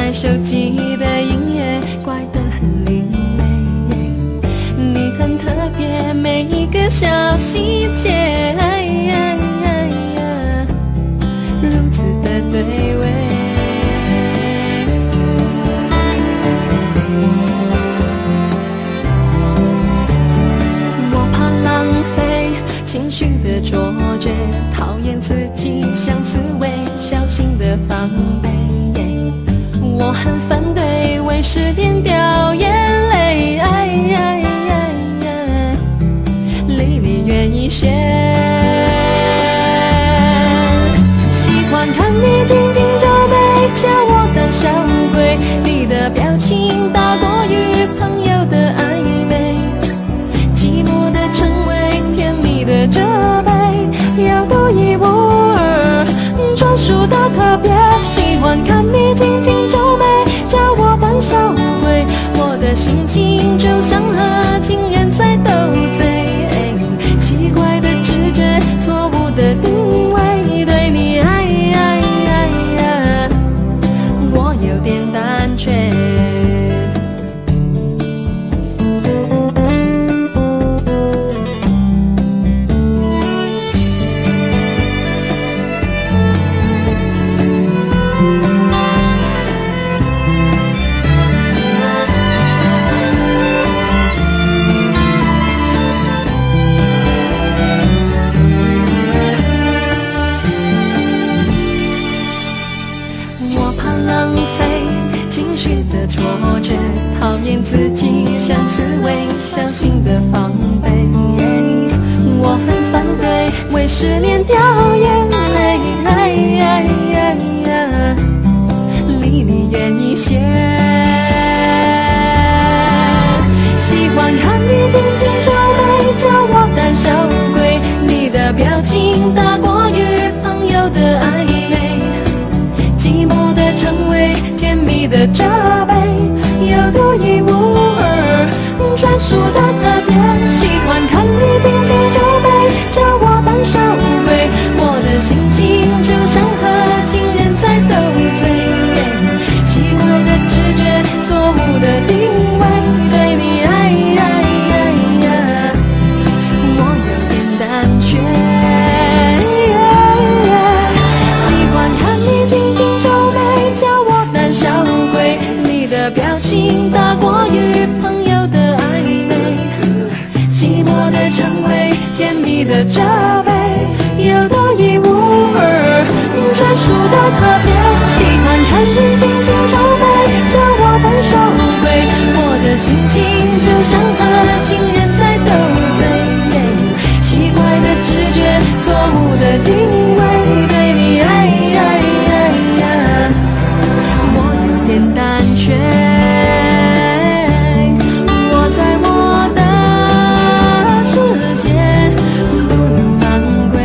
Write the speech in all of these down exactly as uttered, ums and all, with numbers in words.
在手机的音乐怪得很另类，你很特别，每一个小细节，如此的对味。我怕浪费情绪的卓绝，讨厌自己像刺猬，小心的防备。我很反对为失恋掉眼泪，离你远一些。喜欢看你紧紧皱眉，叫我胆小鬼。你的表情大过于朋友的暧昧，寂寞的称谓，甜蜜的责备，有独一无二，专属的特别。喜欢看你紧紧皱眉，叫我胆小鬼。我的心情就像和情人在斗嘴，奇怪的直觉，错误的定位，对你爱爱爱，我有点胆怯。错觉，讨厌自己像刺猬，小心的防备。我很反对为失恋掉眼泪，离你远一些。喜欢看你紧紧皱眉，叫我胆小鬼。你的表情大过于朋友的暧昧，寂寞的称谓，甜蜜的责备，有独一无二，专属的特别。喜欢看你紧紧皱眉，叫我胆小鬼。我的心情就像和情人在斗嘴，奇怪的直觉，错误的定位，对你爱爱爱，我有点胆怯。喜欢看你紧紧皱眉，叫我胆小鬼。你的表情大过于朋友的暧昧，寂寞的称谓，甜蜜的责备，有独一无二，专属的特别。喜欢看你紧紧皱眉，叫我胆小鬼。我的心情就像和情人在斗嘴，奇怪的直觉，错误的定位，对你爱爱爱，我有点胆怯。我在我的世界不能犯规，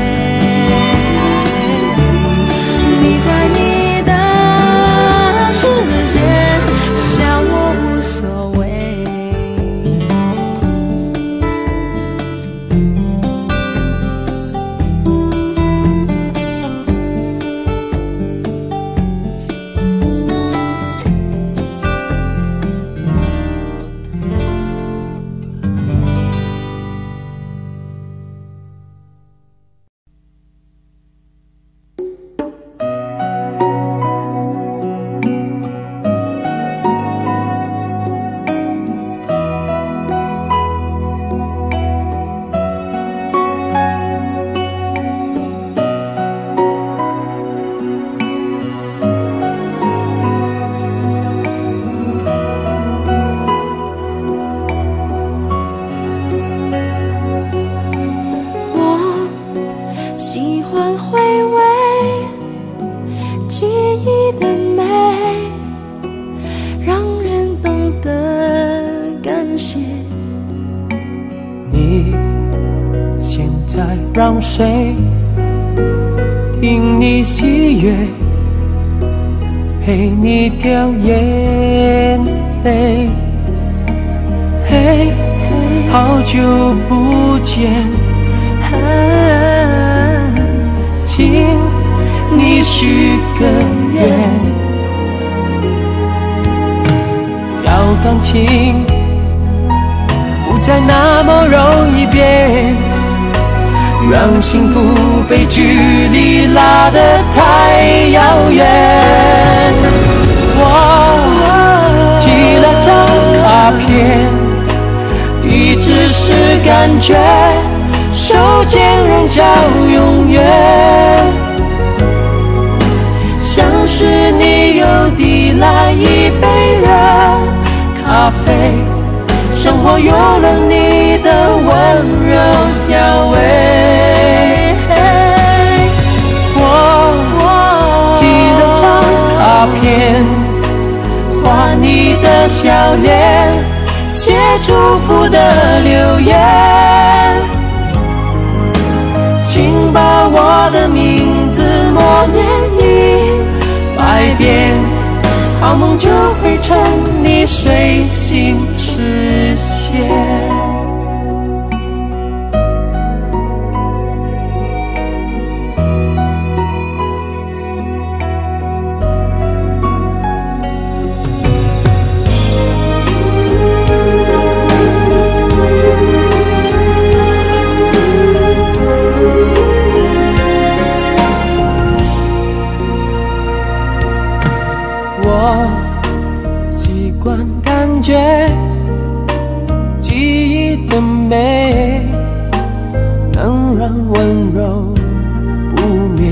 你在你的世界笑我无所谓。 让谁听你喜悦，陪你掉眼泪。嘿，好久不见，请你许个愿， 情不再那么容易变，让幸福被距离拉得太遥远。我寄了张卡片，地址是感觉，手间人叫永远，像是你又递来一杯热咖啡，生活有了你的温柔调味。我寄了张卡片，画你的笑脸，写祝福的留言，请把我的名字默念一百遍，好梦就会趁你睡醒实现。感觉记忆的美能让温柔不灭，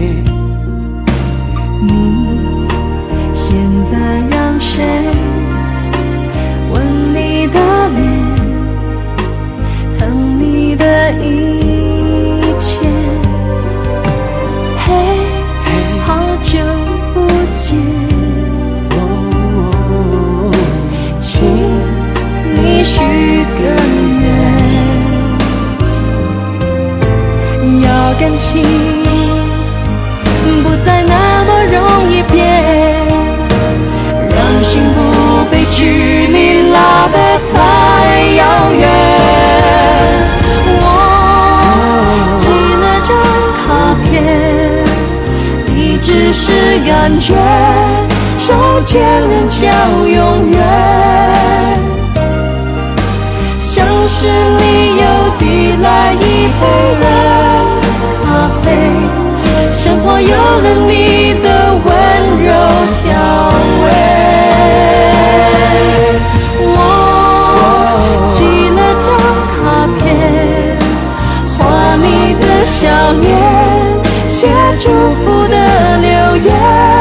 你现在让谁吻你的脸，疼你的一切。嘿、hey, 好久不见，你许个愿，要感情不再那么容易变，让幸福被距离拉得太遥远。我寄了张卡片，地址是感觉，手间人叫永远，像是你又递来一杯热咖啡，生活有了你的温柔调味。我寄了张卡片，画你的笑脸，写祝福的留言，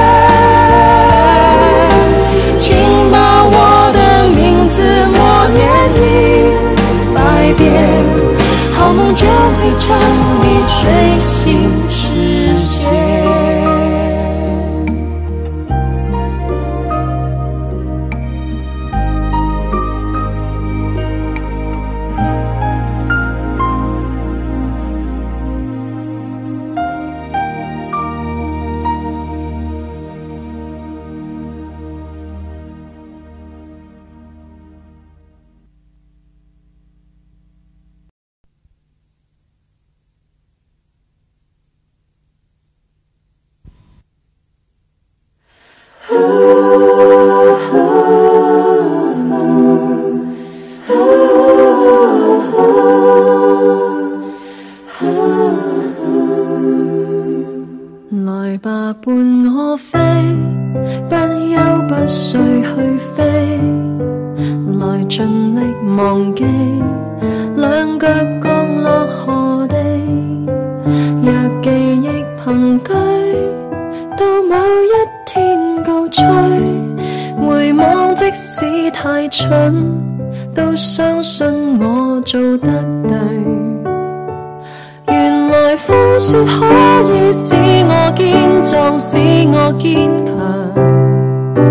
请把我的名字默念一百遍，好梦就会趁你睡醒实现。來吧伴我飛，不休不睡去飛，來盡力忘記兩腳降落何地，若記憶憑據到某一天告吹，回望即使太蠢，都相信我做得對。原來風雪可以使我堅壯，使我堅強。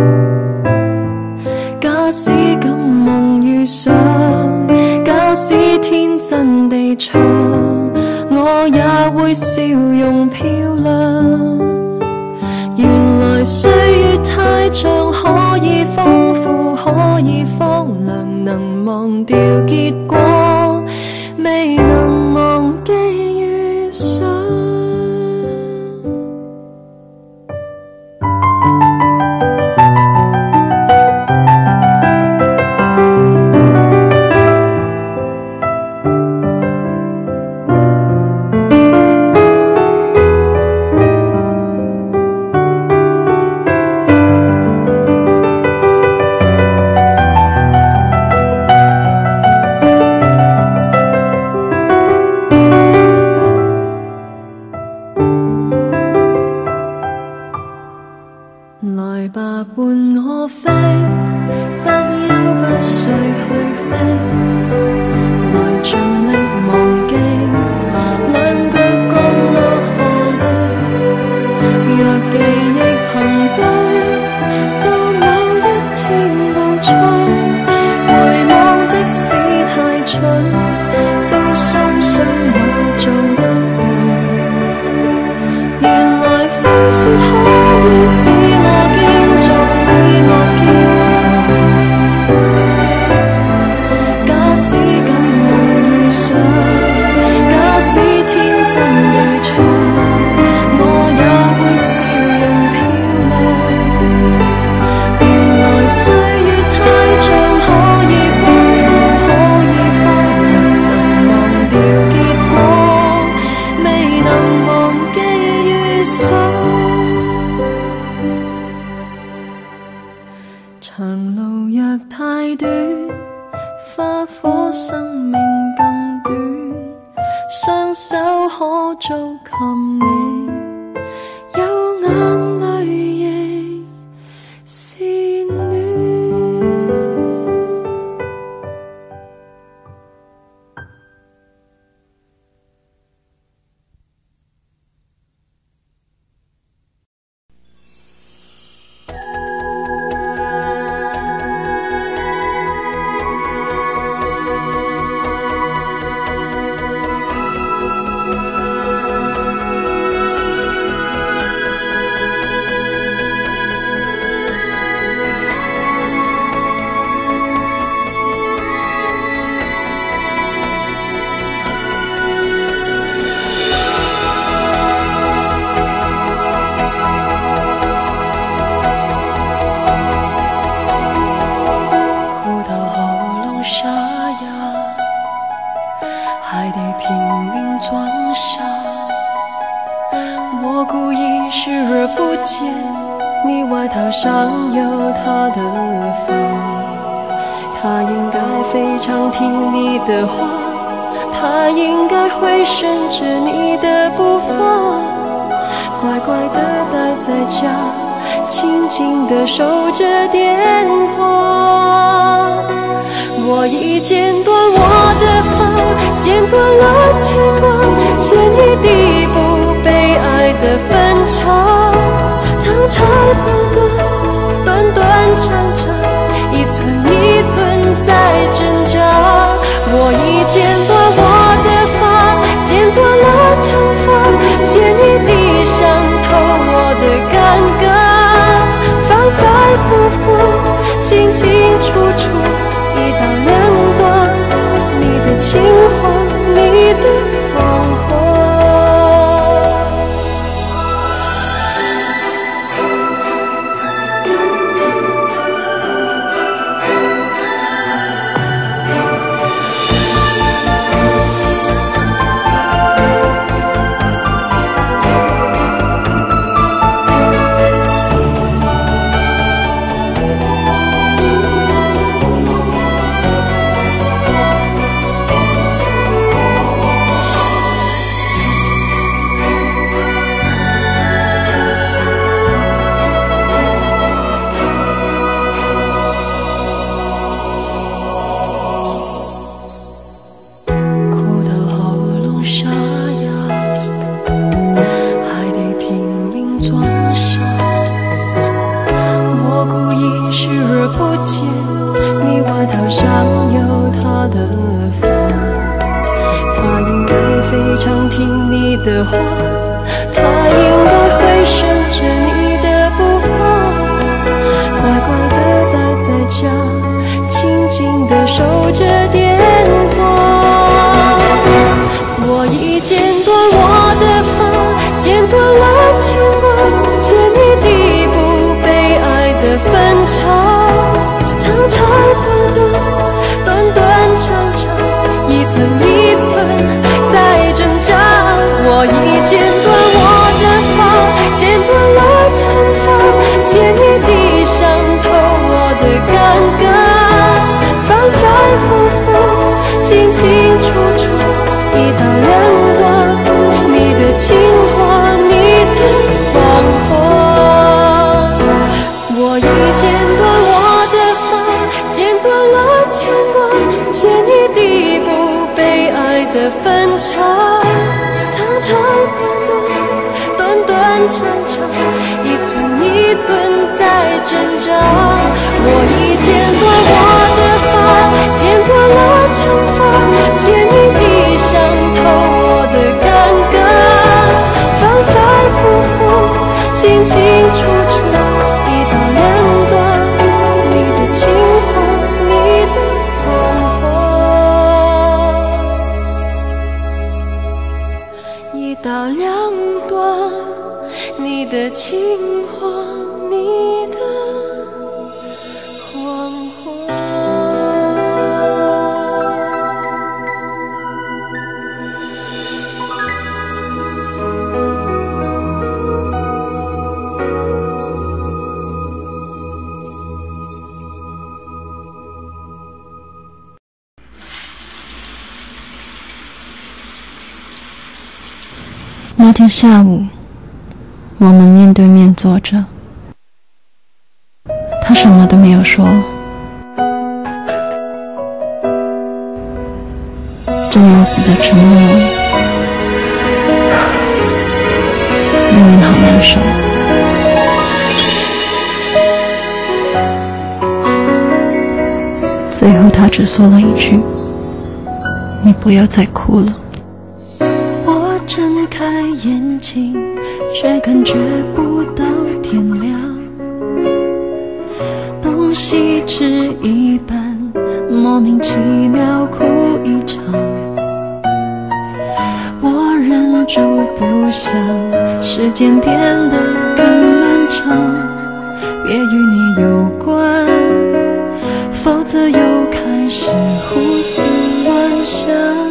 假使敢夢遇上，假使天真地唱，我也會笑容漂亮。原來歲月太長，可以豐富，可以荒涼，能忘掉結果，未能忘記遇上。 来吧，伴我飛，不休不需去飛，來盡力忘記兩腳降落河底。若記憶憑據，到某一天告吹，回望即使太蠢，都深信我做得對。原來風雪可以使我堅作，使我堅強。假使敢夢遇上，假使天真地唱，我也會笑容漂亮。原來歲月太長，可以豐富，可以荒涼，能忘掉結果，未能忘記遇上。長路若太短，花火生命更短，雙手可做給你，有眼淚亦是暖。还得拼命装傻，我故意视而不见，你外套上有他的发，他应该非常听你的话，他应该会顺着你的步伐，乖乖地待在家，静静地守着电话。我已剪断我的发，剪断了牵挂，剪一地不被爱的分岔，长长短短，短短长长，一寸一寸在挣扎。我已剪断我的发，剪断了长发，剪一地伤透我的尴尬，反反复复，清清楚楚，一刀两断，你的情话，你的谎话。常听你的话，他应该会顺着你的步伐，乖乖地待在家，静静地守着电话。我已剪断我的发，剪断了牵挂，剪一地不被爱的分岔，长长短短，短短长长，一寸一寸在挣扎。我已剪断我的发，剪断了长发，剪一地伤透我的尴尬，反反复复， 漫长长，一寸一寸在挣扎。我已剪断我的发，剪断了长发，剪你地上透我的尴尬，反反复复，清清楚楚，一刀两断，你的情话，你的谎话，一刀两断，你的情话，你的谎话。 那天下午，我们面对面坐着，他什么都没有说。这样子的沉默，令人好难受。最后他只说了一句：“你不要再哭了。” 我睁开眼睛，却感觉不到天亮，东西吃一半，莫名其妙哭一场。我忍住不想时间变得更漫长，别与你有关，否则又开始胡思乱想。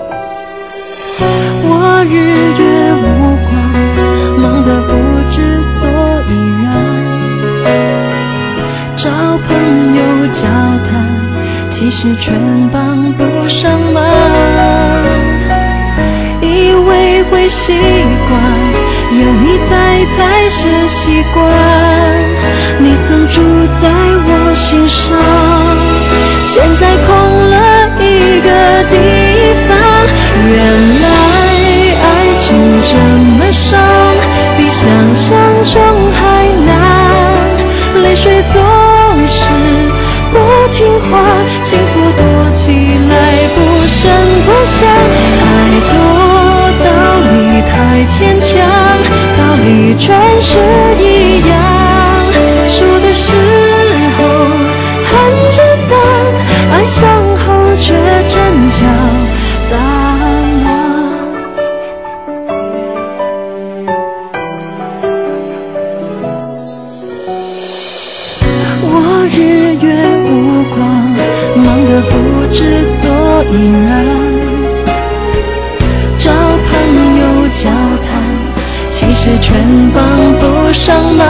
我日月无光，忙得不知所以然，找朋友交谈，其实全帮不上忙。以为会习惯，有你在才是习惯，你曾住在我心上，现在空了一个地方。原来爱情这么伤，比想象中还难，泪水总是不听话，幸福躲起来不声不响。太多道理太牵强，道理全是一样，说的时候很简单，爱上后却真叫答案。我日月无光，忙得不知所以然，找朋友交谈，其实全帮不上忙。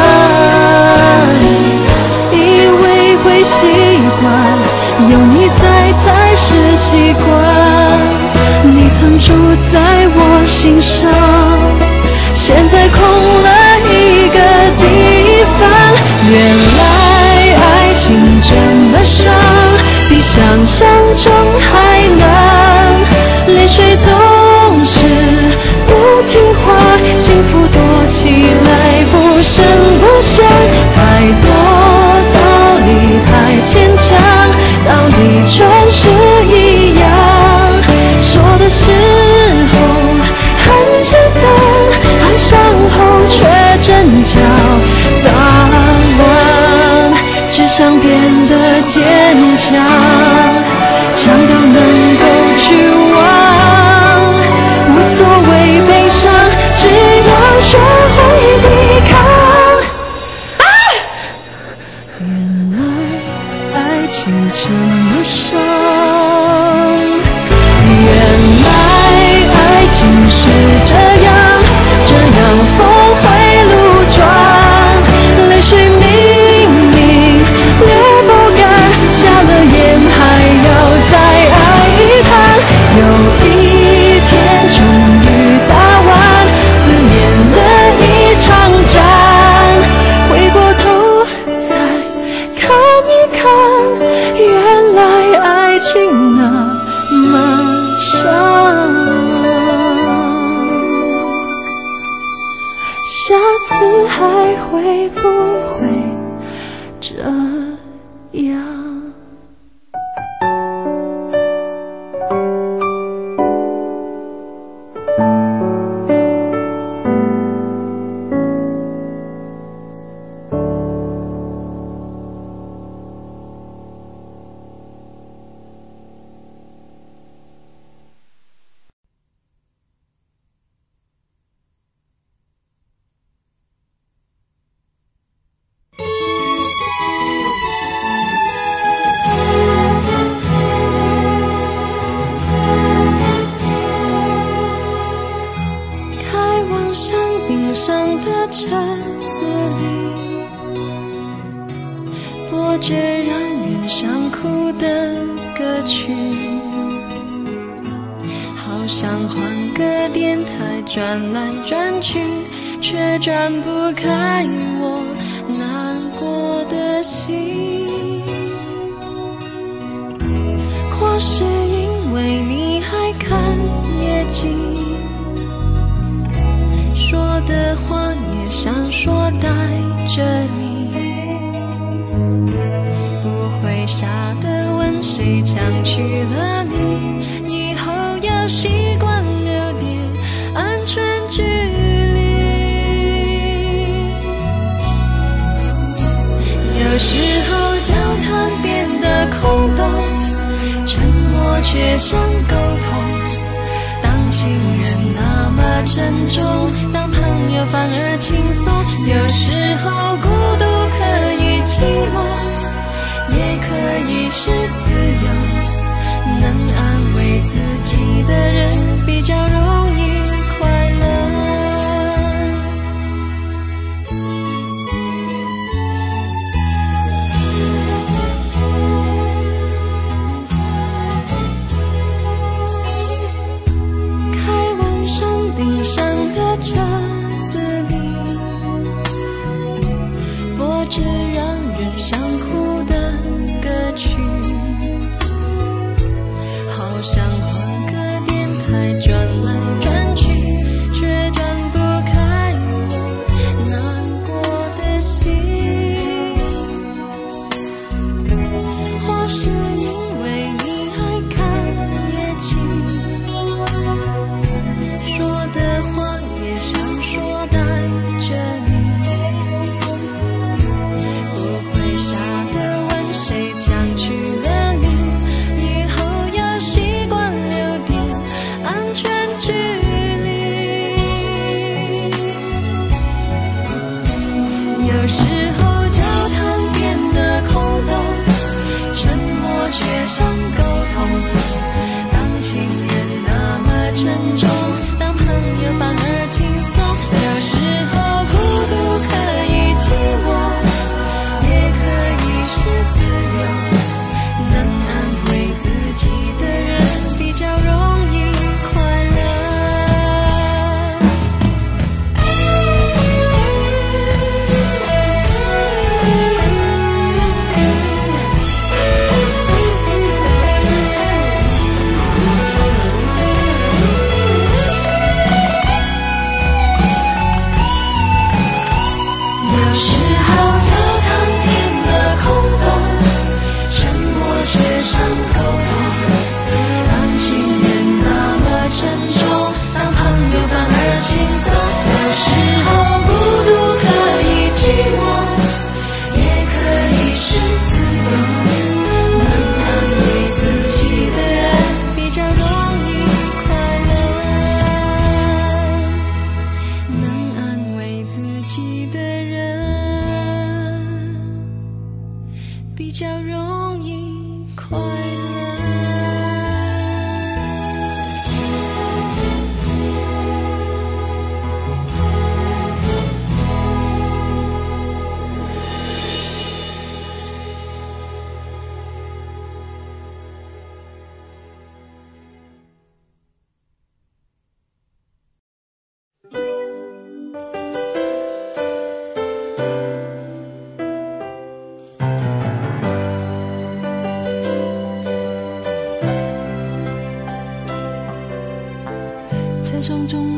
以为会习惯，有你在才是习惯，你曾住在我心上，现在空了一个地方。原来爱情这么伤，比想象中还难，泪水总是不听话，幸福躲起来不声不响。太多道理太牵强，道理全是一样，说的时候很简单，爱上后却真叫答案。只想变得坚强，强到能够去忘，无所谓悲伤，只要学会抵抗。啊！原来爱情这么伤，原来爱情是这样，这样峰回路转，泪水明明略不干，下了眼还要再爱一趟。有下次还会不会这样？车子里播着让人想哭的歌曲，好想换个电台转来转去，却转不开我难过的心。或是因为你还看夜景，说的话也想说带着你，不会傻的问谁抢去了你，以后要习惯留点安全距离。有时候交谈变得空洞，沉默却像沟通，当情人那么沉重，当朋友反而轻松。有时候孤独可以寂寞，也可以是自由，能安慰自己的人比较容易快乐。开往山顶上的车子里，播着让人想哭的歌曲，好想换个电台转来转去，却转不开我难过的心。或是因为你还看夜景，说的话也想说带着你，不会傻的问谁抢去了你，以后要习惯留点安全距离。有时候交谈变得空洞，沉默却像沟通，当情人那么沉重，当朋友反而轻松。有时候孤独可以寂寞，也可以是自由，能安慰自己的人比较容易快乐。有时候交谈变得空洞，沉默却像沟通，当情人那么沉重，当朋友反而轻松。有时候孤独可以寂寞，也可以是自由，能安慰自己的人比较容易快乐，能安慰自己的人比较容易快乐。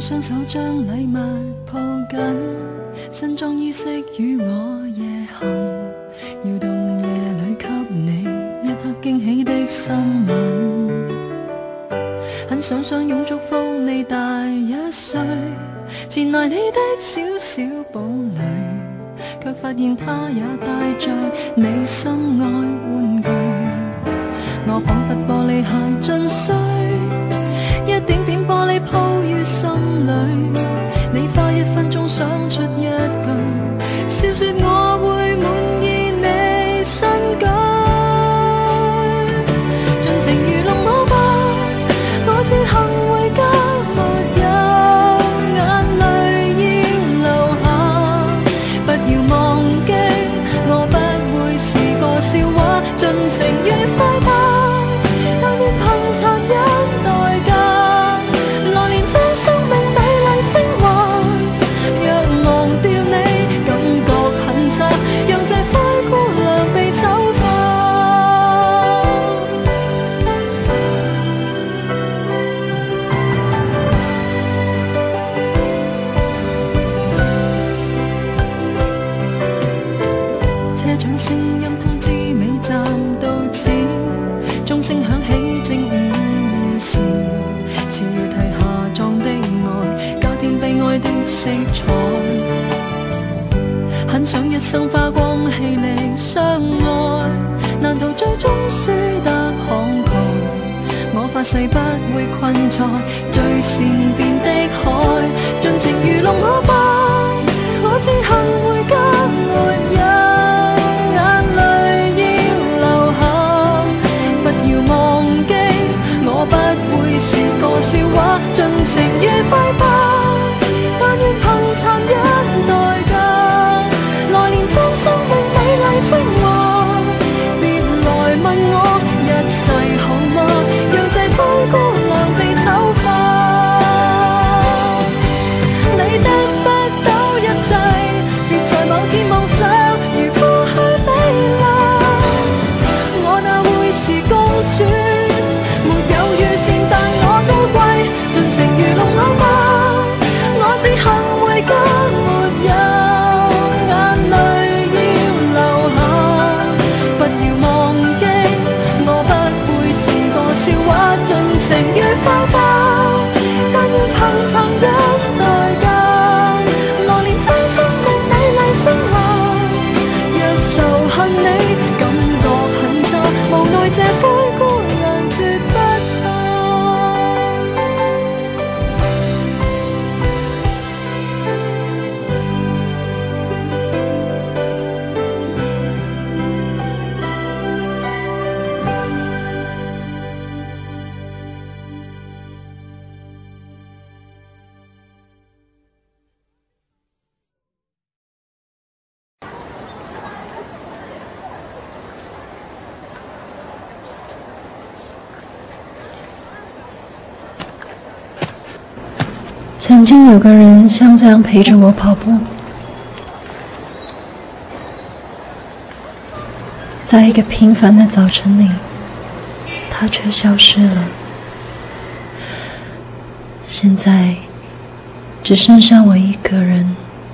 雙手將禮物抱緊，新裝衣飾與我夜行，搖動夜裏給你一刻驚喜的心吻。很想相擁祝福你大一歲，前來你的小小堡壘，卻發現他也帶着你心愛玩具。我彷彿玻璃鞋盡碎，一點點玻璃鋪於心裏，你花一分鐘想出一句，笑說我會滿意你新居。盡情愚弄我吧，我只肯回家，沒有眼淚要流下，不要忘記我不會是個笑話，盡情愉快吧，但願憑殘忍代價來年將生命美麗升華。若忘掉你感覺很差，讓這灰姑娘被醜化。車長聲音通知尾站到此，鐘聲響起正午夜時，似要題下葬的愛，加添悲哀的色彩。很想一生花光氣力相愛，難逃最終輸得慷慨。我發誓不會困在最善變的海，盡情愚弄我吧，我只肯回家，沒有眼淚要流下，不要忘記我不會是個笑話，盡情愉快吧，但願憑殘忍代價來年將生命美麗升華。別來問我一切好嗎，讓這灰姑娘被醜化。你得不到一切，別在某天妄想如過去美麗，我哪會是公主，沒有預算但我高貴，盡情愚弄我吧，我只肯回家，沒有眼淚要流下，不要忘記我不會是個笑話，盡情愉快吧，但願憑殘忍代價來年將生命美麗升華。若仇恨你感覺很差，無奈這灰姑娘絕不怕。 曾经有个人像这样陪着我跑步，在一个平凡的早晨里，他却消失了。现在只剩下我一个人。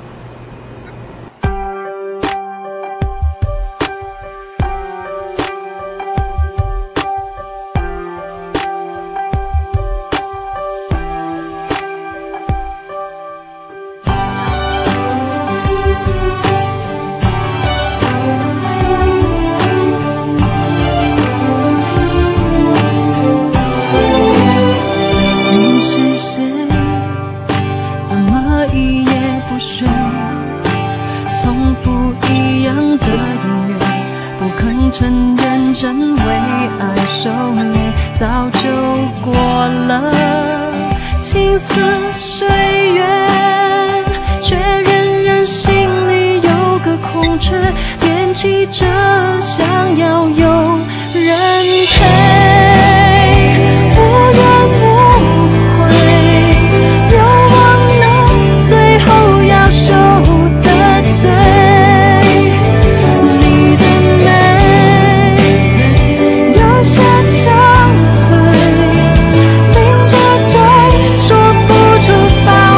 承认真为爱受累，早就过了青丝岁月，却仍然心里有个空缺，惦记着想要有人陪，不要不会又忘了最后要受的罪。把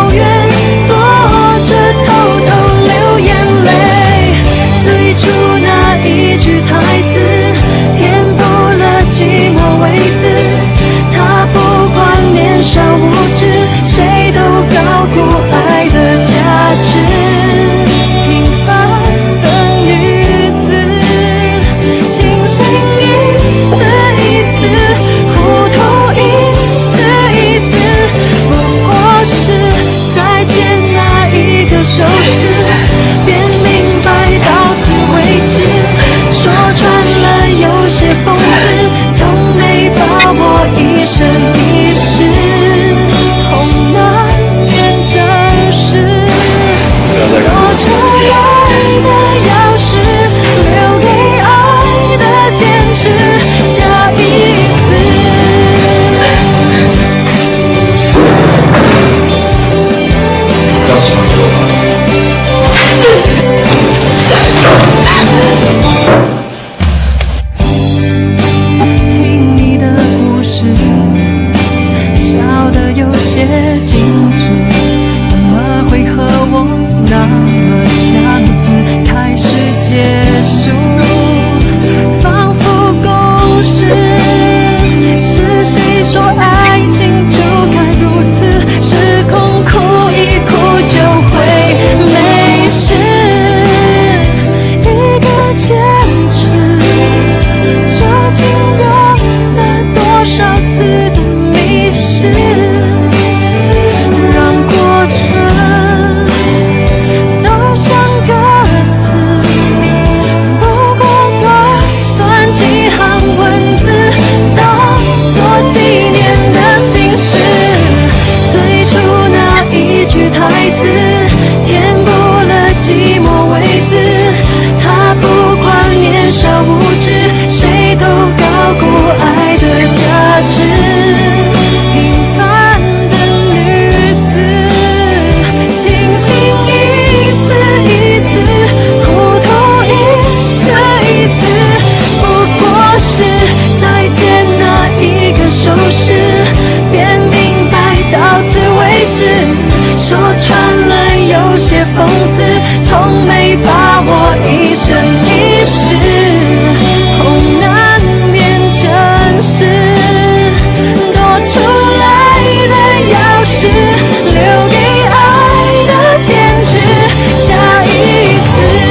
此从没把握一生一世，空难免真实，多出来的钥匙留给爱的天职，下一次。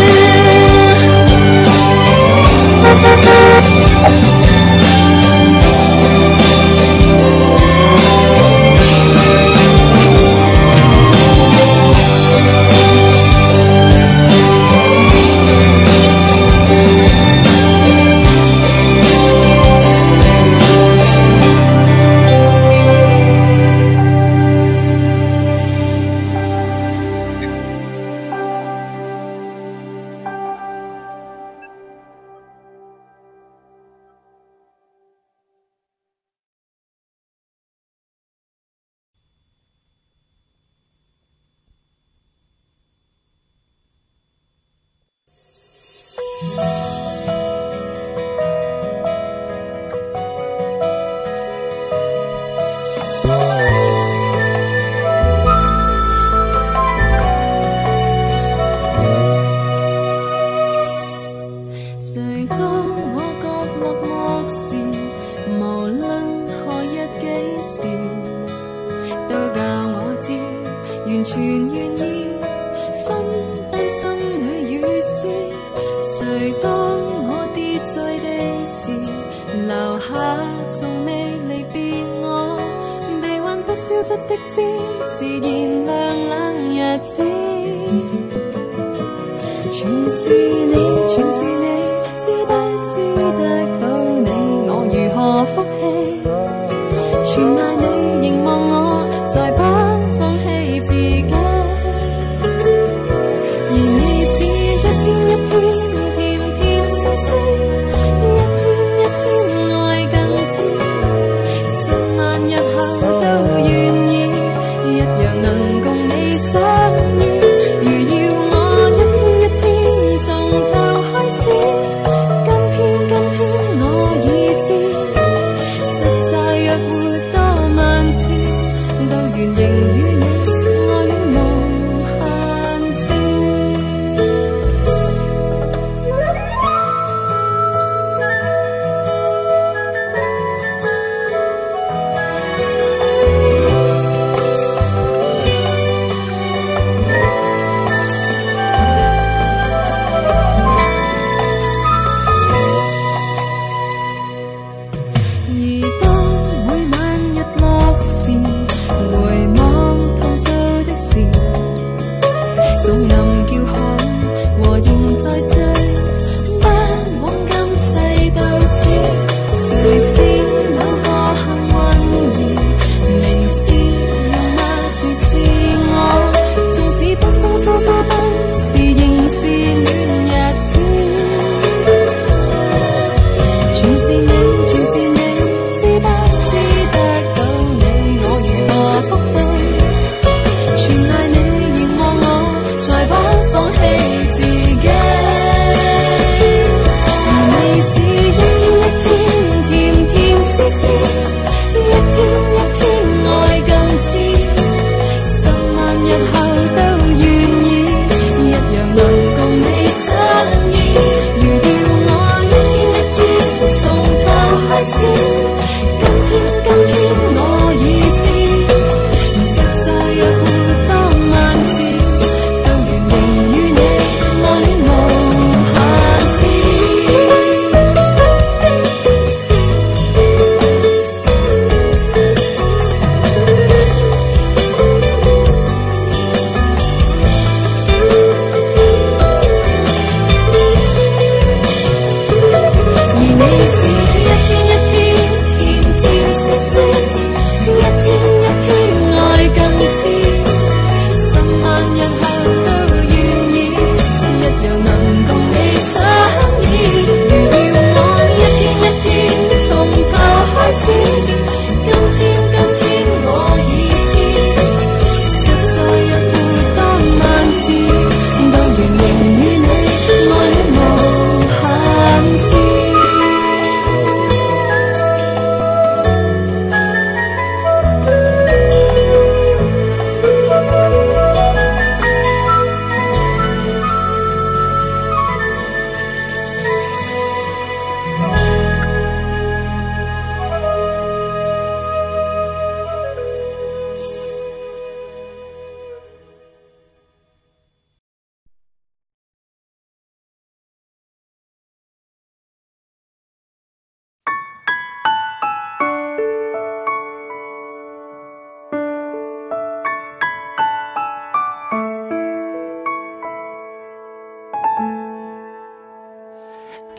谁当我角落漠视，无论何日几时，都教我知，完全愿意分担心里雨丝。谁当我跌坠地时，留下从未离别我，悲欢不消失的支持，燃亮冷日子。全是你，全是你。知不知得到你，我如何福氣？全賴你凝望我，再不放棄自己。而你是一天一天甜甜絲絲，一天一天愛更知。十萬日後都願意，一樣能共你相依。如要我一天一天從頭開始。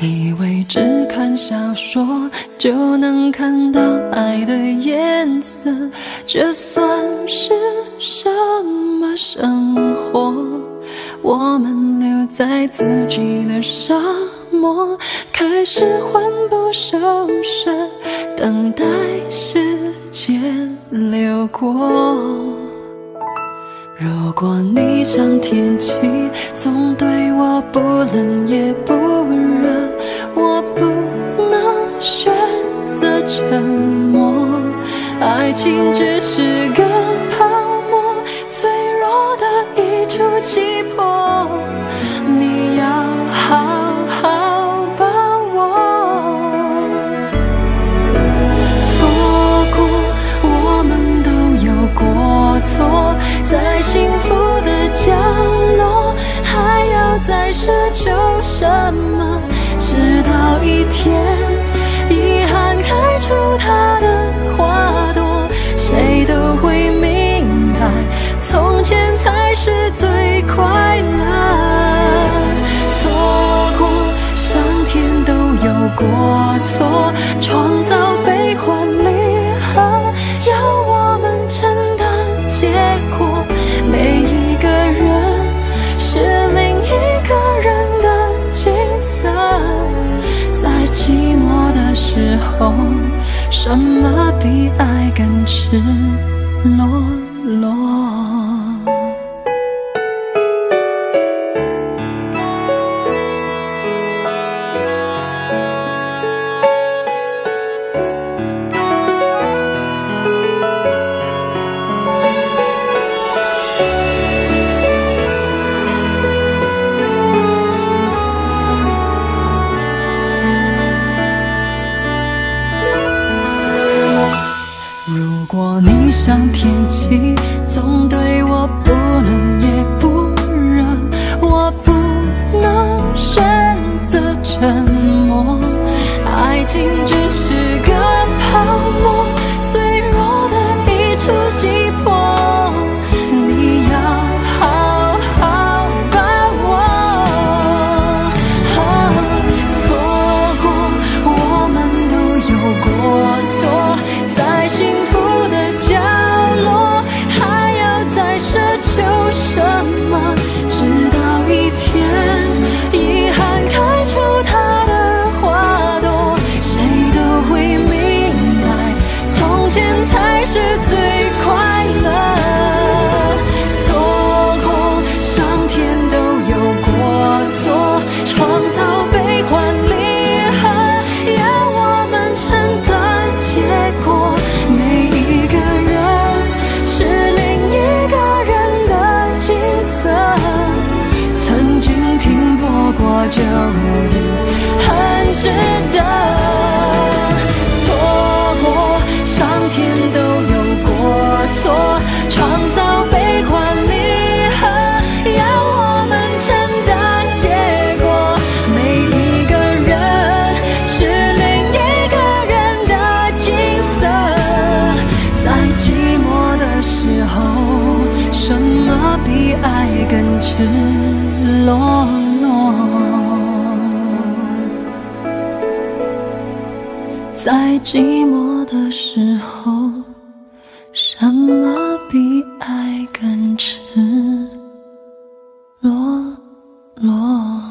以为只看小说就能看到爱的颜色，这算是什么生活？我们留在自己的沙漠，开始魂不守舍，等待时间流过。如果你像天气，总对我不冷也不热，我不能选择沉默。爱情只是个泡沫，脆弱的一触即破，你要好好把握。错过，我们都有过错，在幸福的角落，还要再奢求什么？直到一天，遗憾开出它的花朵，谁都会明白，从前才是最快乐。错过，上天都有过错，创造悲欢离合，要我们承担结果。每一个人是另一个人的景色，在寂寞的时候，什么比爱更赤裸裸？像天气，总对我不冷也不热，我不能选择沉默。爱情只是个泡沫，脆弱的一触即破，你要好好把握。啊，错过，我们都有过错，在幸福的角落，还要再奢求什么？直到一天，遗憾开出它的花朵，谁都会明白，从前才是最快乐。错过，上天都有过错，创造悲欢离合，要我们承担结果。每一个人是另一个人的景色，曾经停泊过就已很值得。错过，上天都有过错，创造悲欢离合，要我们承担结果。每一个人是另一个人的景色，在寂寞的时候，什么比爱更赤裸裸？在寂寞的时候，什么比爱更赤裸裸？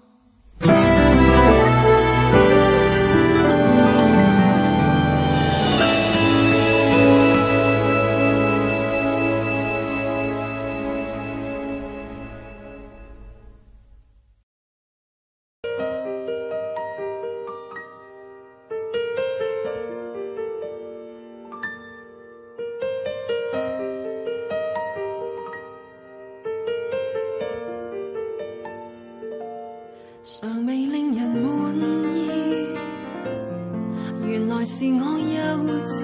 尚未令人滿意，原來是我幼稚，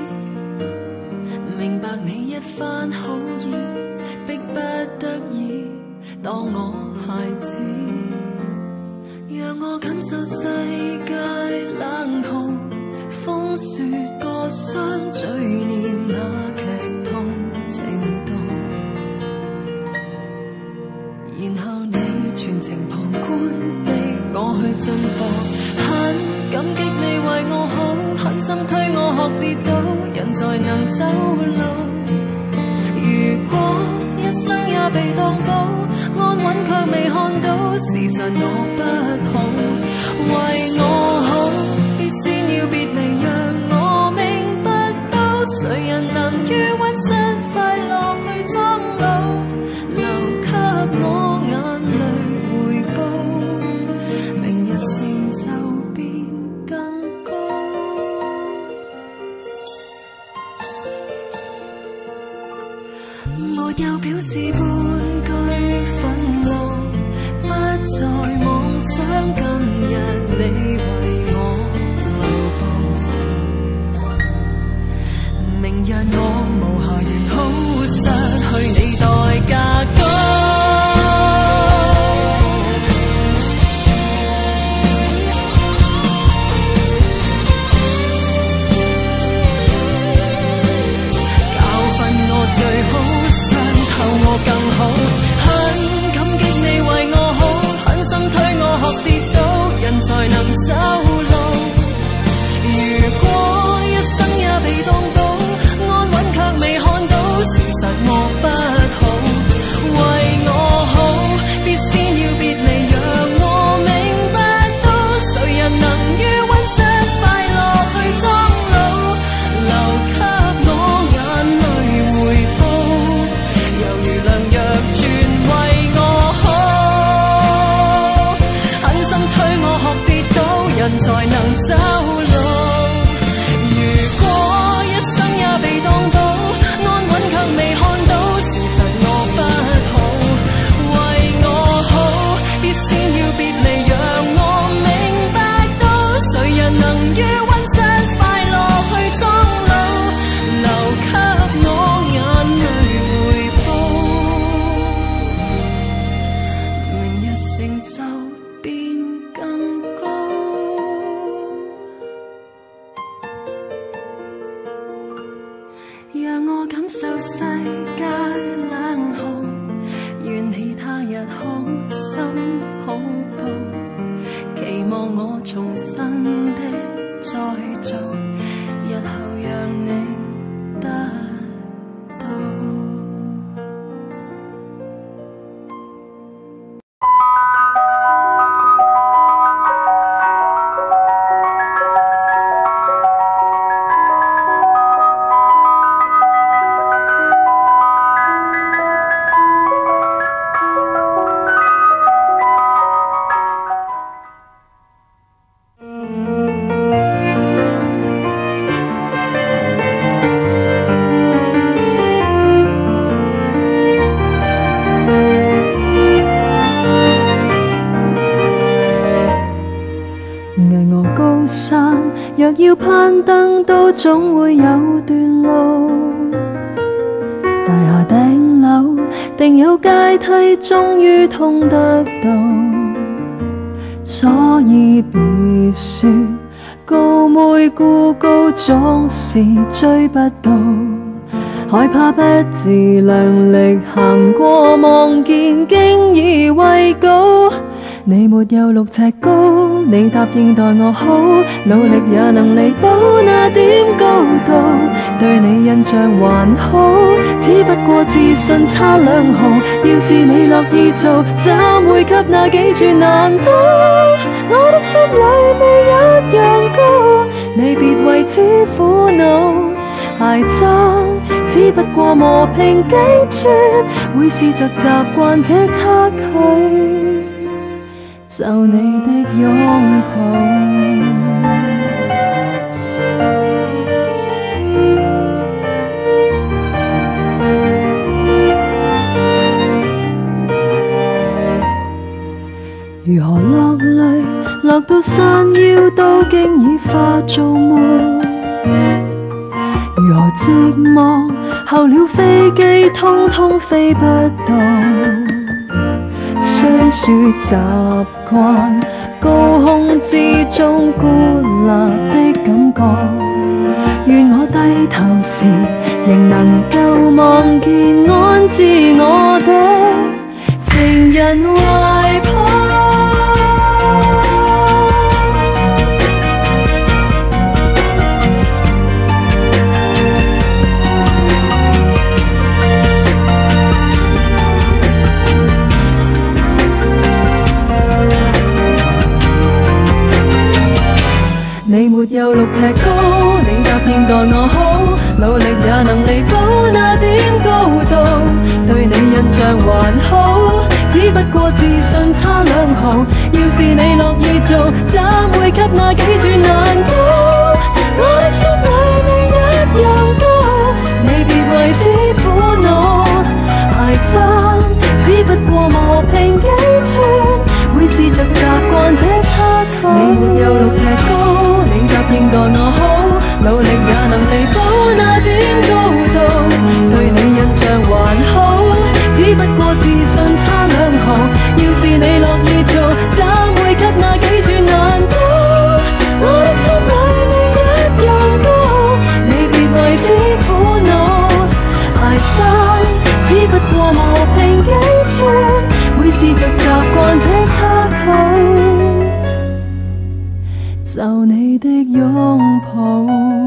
明白你一番好意，迫不得已當我孩子，讓我感受世界冷酷，風雪割傷嘴臉那劇痛程度，然後你全程旁觀，逼我去進步。很感激你為我好，狠心推我學跌倒，人才能走路。如果一生也被當寶，安穩卻未看到，事實我不好。為我好，必先要別離，讓我明白到，誰人能於溫室快樂去蒼老，留給我眼淚回報，明日成就變更高。沒有表示半句憤怒，不再妄想今日你為我留步。明日我無下完好，失去你代價高。最好傷透我更好，很感激你為我好，狠心推我學跌倒，人才能走路。如果一生也被當寶，安穩卻未看到，事實我不好。為我好，必先要別離，讓我明白到，誰人能於溫室快樂去蒼老，留給我眼淚回報，猶如良藥全為我好，狠心推我學跌倒，人才能走路。如果一生也被當寶，安穩卻未看到，事實我不好。為我好，必先要別離，讓我明白到，誰人能於溫室快樂去蒼老，留給我眼淚回報，明日成就變更高。讓我感受世界冷酷，願你他日好心好報，期望我重新的再做，日後讓你得到。若要攀登都總會有段路，大廈頂樓定有階梯終於通得到，所以別說高妹孤高總是追不到，害怕不自量力行過望見經已畏高。你沒有六尺高，你答應待我好，努力也能彌補那點高度。對你印象還好，只不過自信差兩毫。要是你樂意做，怎會給那幾處難倒？我的心裏未一樣高，你別為此苦惱。鞋踭只不過磨平幾寸，會試着習慣這差距。就你的擁抱，如何落淚，落到山腰都經已化做夢。如何寂寞，候了飛機通通飛不到。雖說習慣高空之中孤立的感覺，願我低頭時仍能夠望見安置我的情人人怀抱。你沒有六尺高，你答應待我好，努力也能彌補那點高度。對你印象還好，只不過自信差兩毫。要是你樂意做，怎會給那幾處難倒？我的心裏你一樣高，你別為此苦惱。排針只不過磨平幾寸，會試着習慣這差距。你沒有六尺高，你答應待我好，努力也能彌補那點高度。對你印象還好，只不過自信差兩毫。要是你樂意做，怎會給那幾處難倒？我的心裏你一樣高，你別為此苦惱。排針只不過磨平幾寸，會試着習慣這差距。就你的擁抱，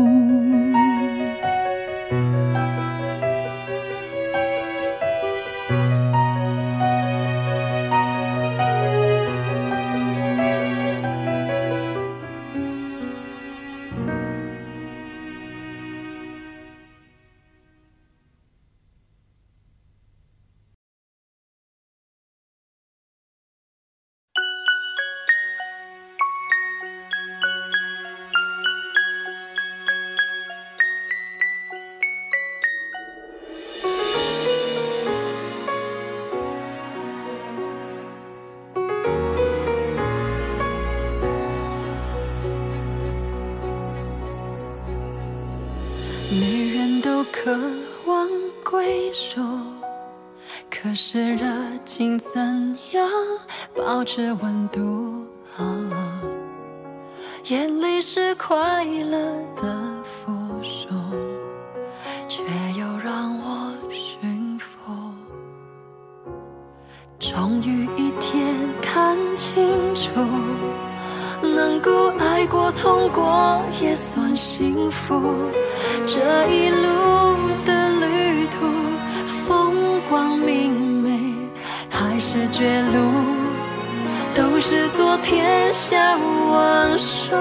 女人都渴望归属，可是热情怎样保持温度？啊，眼泪是快乐的附属，却又让我驯服。终于一天看清楚，能够爱过痛过也算幸福。这一路的旅途，风光明媚还是绝路，都是昨天笑忘书。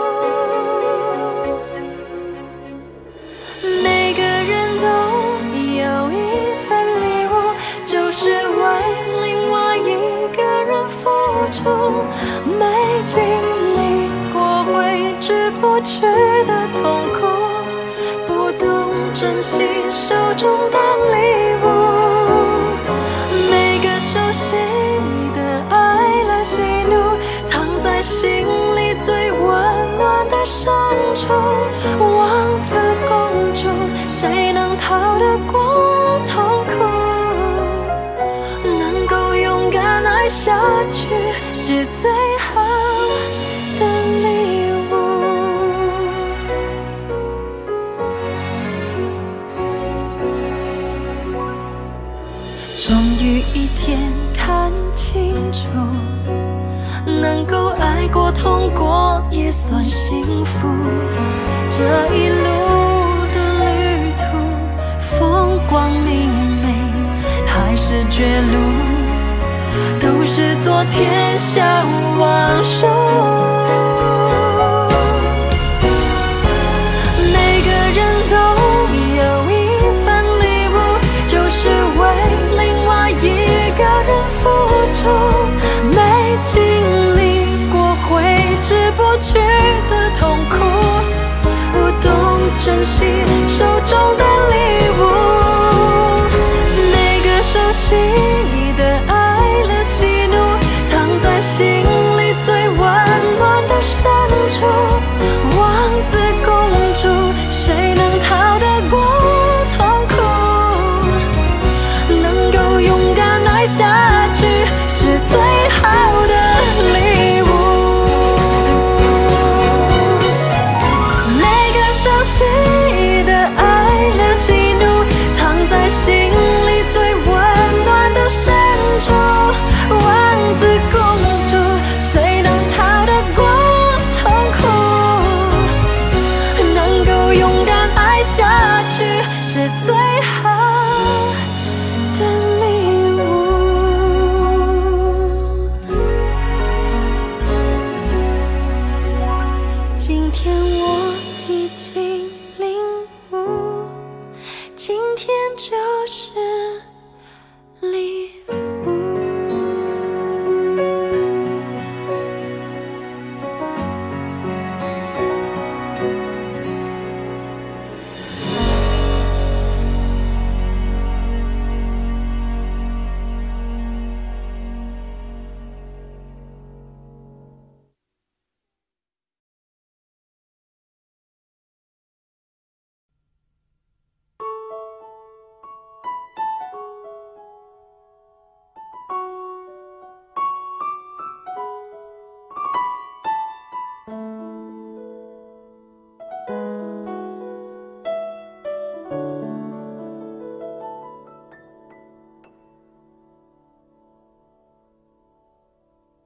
每个人都有一份礼物，就是为另外一个人付出。没经历过会知不去的痛苦，不懂珍惜手中的礼物。每个熟悉的爱了喜怒，藏在心里最温暖的深处。王子公主，谁能逃得过痛苦？能够勇敢爱下去，是最好的礼物。终于一天看清楚，能够爱过痛过也算幸福。这一路的旅途，风光明媚还是绝路，都是昨天笑忘书。每个人都有一份礼物，就是为另外一个人付出。没经历过挥之不去的痛苦，不懂珍惜手中的礼物。每个熟悉的爱了喜怒，藏在心里最温暖的深处。王子公主，谁能逃得过痛苦？能够勇敢爱下去，是最好的礼物。每个熟悉的爱了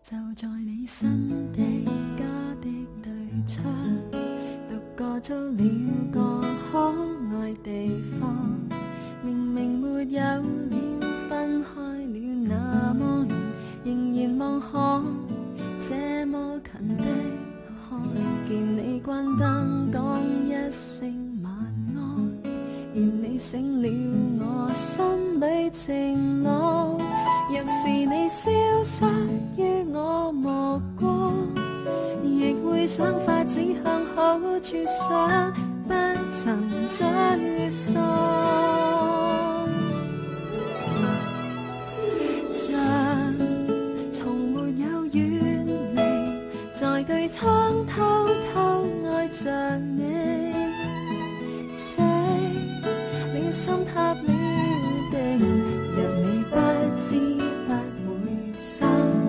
就在你新的家的對窗，獨個租了個可愛地方，明明沒有了，分開了那麼遠，仍然望看這麼近的看見你關燈講一聲晚安，然你醒了我心裏晴朗，若是你消失於我目光，亦會想法子向好處想，不曾沮喪，像從沒有遠離，在對窗偷偷愛着你，死了心塌了地，讓你不知不會生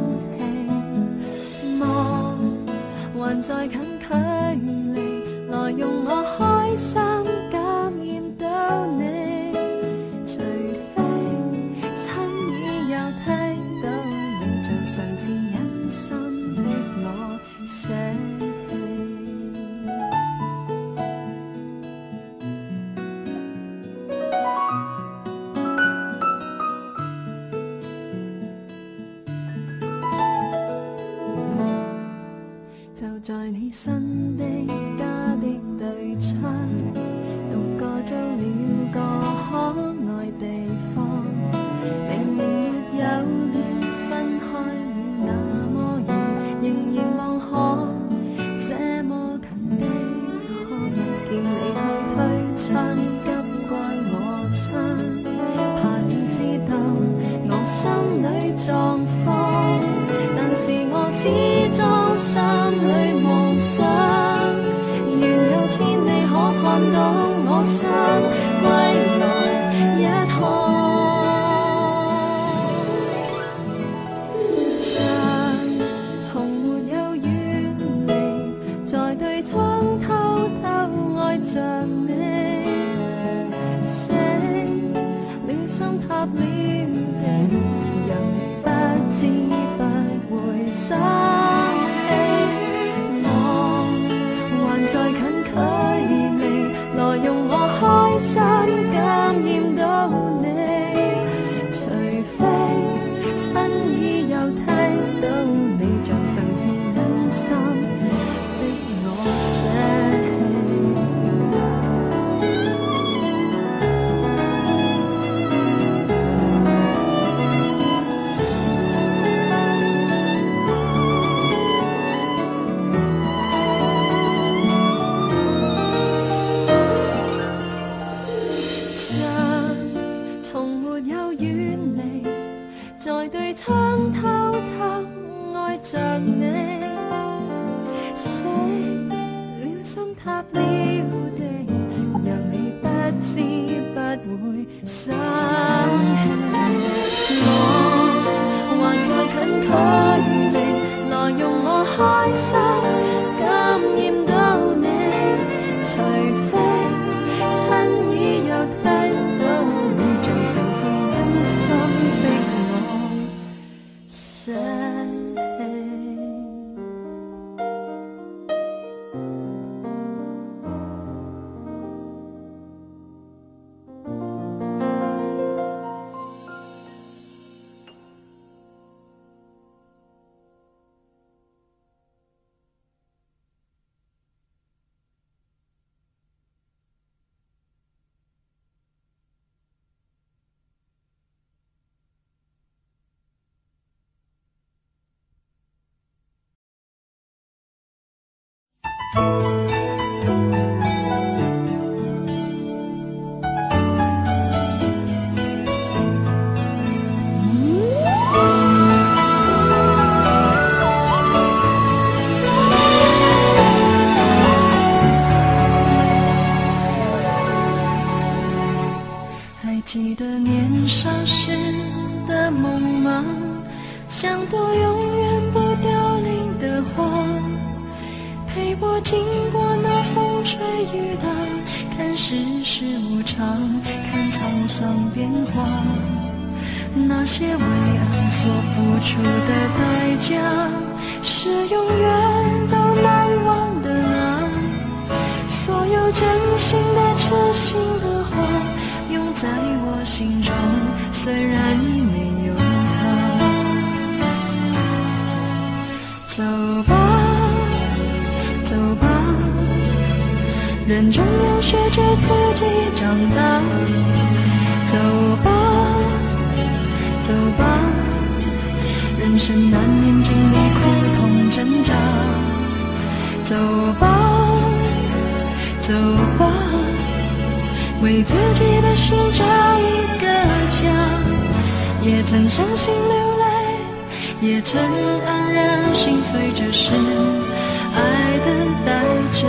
氣，望還在近距離，來用我開心感染到你，除非親耳又聽到你像上次忍心的我捨就在你新的家的對窗，獨個租了個可愛地方，明明沒有了，分開了那麼遠，仍然望看這麼近的看，見你去推窗，急關我窗，怕你知道我心裏狀況，但是我始終心裏夢想，願有天你可看到我心歸來一趟，像從沒有遠離，在對窗偷偷愛着你，死了心塌了地，讓你不知不會生在近距離，來用我開心感染到你，除非親耳又聽到你像上次忍心的我捨在對窗偷偷愛着你，死了心塌了地，讓你不知不會生氣，我還在近距離，來用我開心感染到你，除非親耳又聽到你像上次忍心的捨棄。还记得年少时的梦吗？像朵永远不凋零的花，陪我经过那风吹雨打，看世事无常，看沧桑变化。 那些为爱所付出的代价，是永远都难忘的啊！所有真心的、痴心的话，永在我心中，虽然已没有他。走吧，走吧，人终要学着自己长大。走吧，走吧，人生难免经历苦痛挣扎。走吧，走吧，为自己的心找一个家。也曾伤心流泪，也曾黯然心碎，这是爱的代价。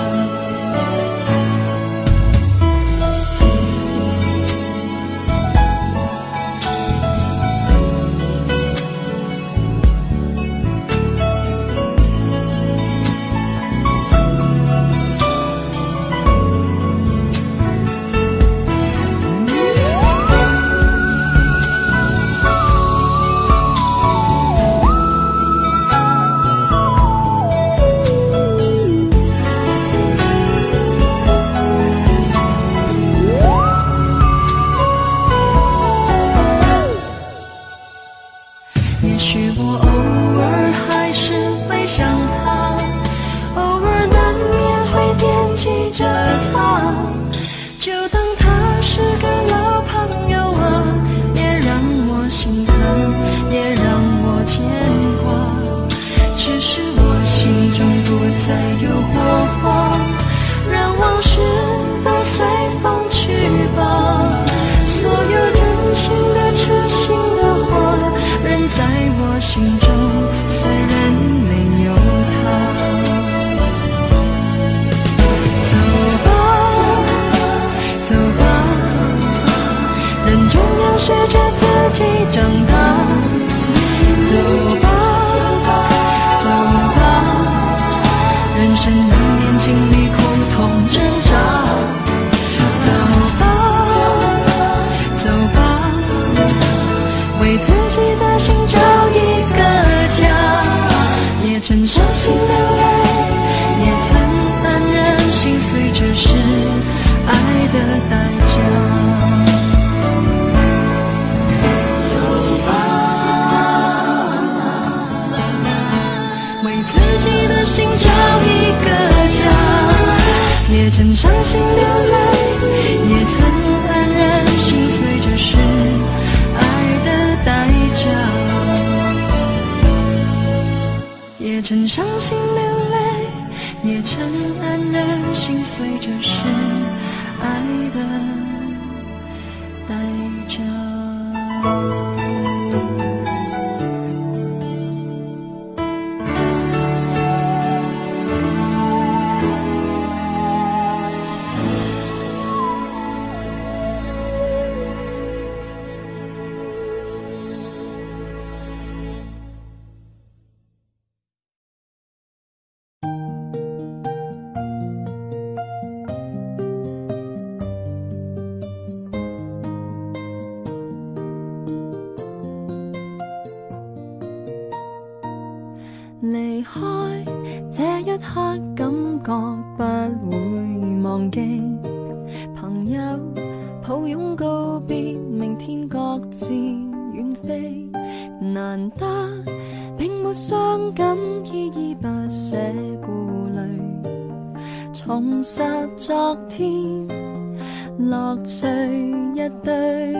離開這一刻，感覺不會忘記。朋友抱擁告別，明天各自遠飛。難得並沒傷感，依依不捨顧慮，重拾昨天，樂趣一堆。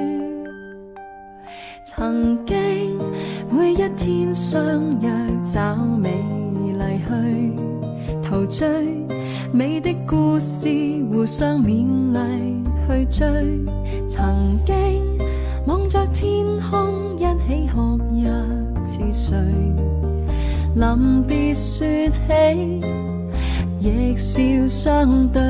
曾經每一天相約找美麗去陶醉，美的故事互相勉勵去追。曾經望着天空一起哭泣似睡，臨別說起亦笑相對。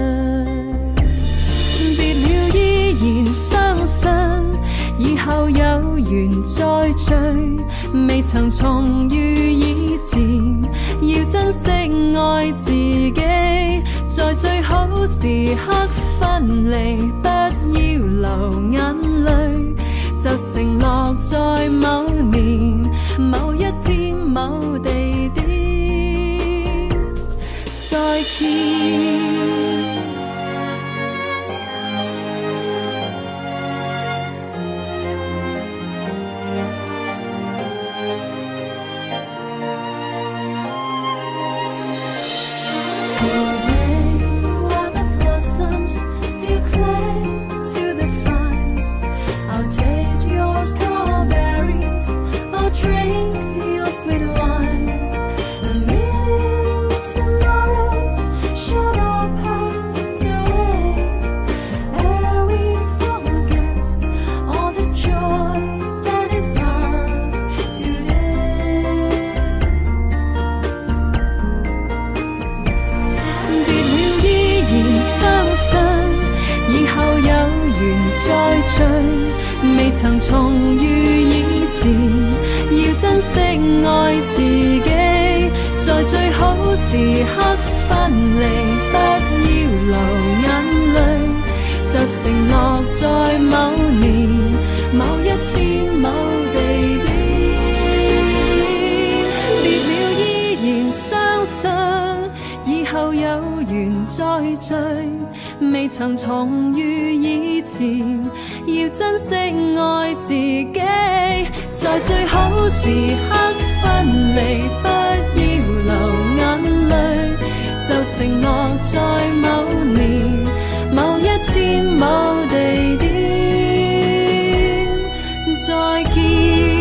別了依然相信以後有緣再聚，未曾重遇以前，要珍惜愛自己，在最好時刻分離，不要流眼淚， 就承諾在某年某一天某地點再見。未曾重遇以前，要珍惜愛自己，在最好時刻分離，不要流眼淚，就承諾在某年某一天某地點，別了依然相信以後有緣再聚，未曾重遇以前，要珍惜愛自己，在最好時刻分離，不要流眼淚，就承諾在某年某一天某地點再見。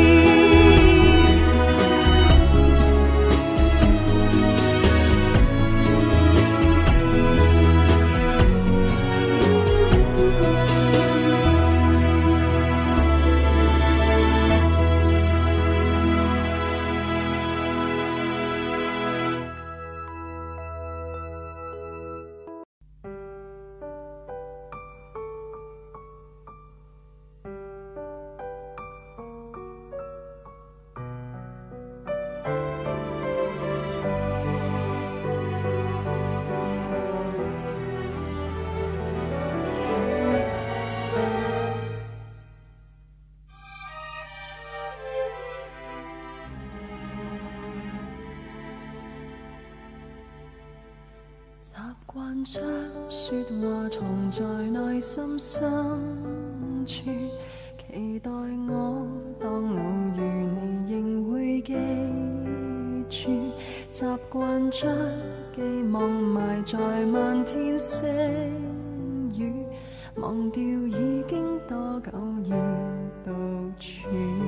習慣將說話藏在內心深處，期待我當偶遇你仍會記住，習慣將寄望埋在漫天星雨，忘掉已經多久要獨處。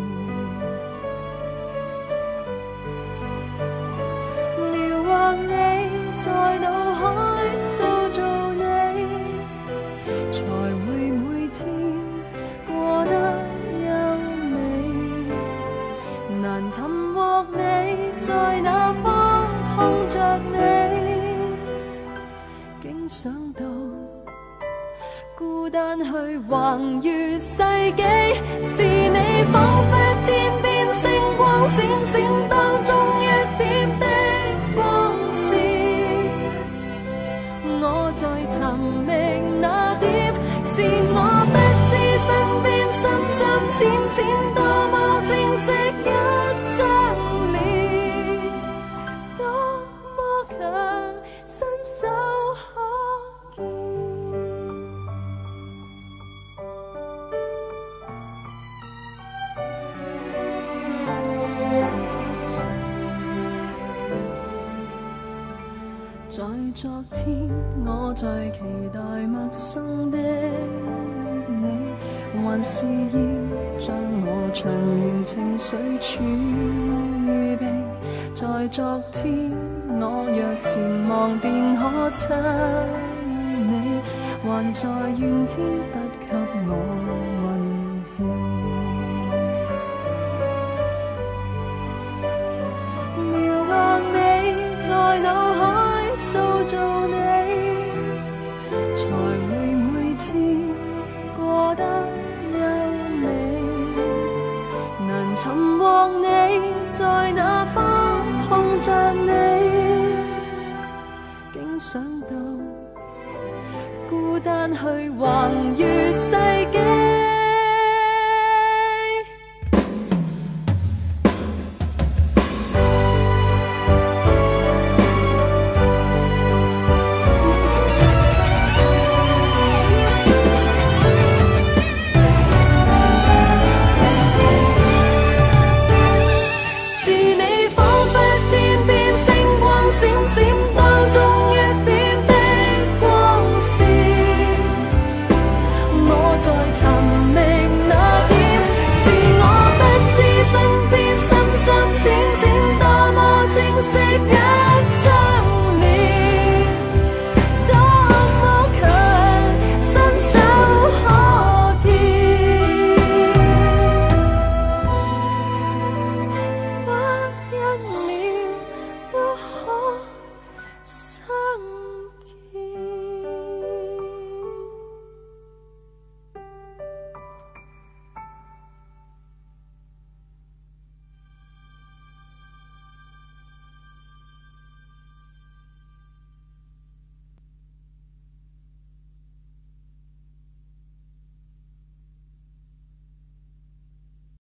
描畫你在腦海塑造你，才會每天過得優美。難尋獲你在哪方碰着你，竟想到孤單去橫越世紀，是你彷彿天邊星光閃閃當中一點的光線。我在尋覓那點，是我不知身邊深深淺淺多麼清晰一張臉，多麼強伸手可見。在昨天，我在期待陌生的你，還是要將我長年情緒儲備。在昨天，我若前望便可親你，還在怨天不給我運氣。描畫你在腦海塑造你，才會每天過得優美。難尋獲你在哪方碰着你，竟想到孤單去橫越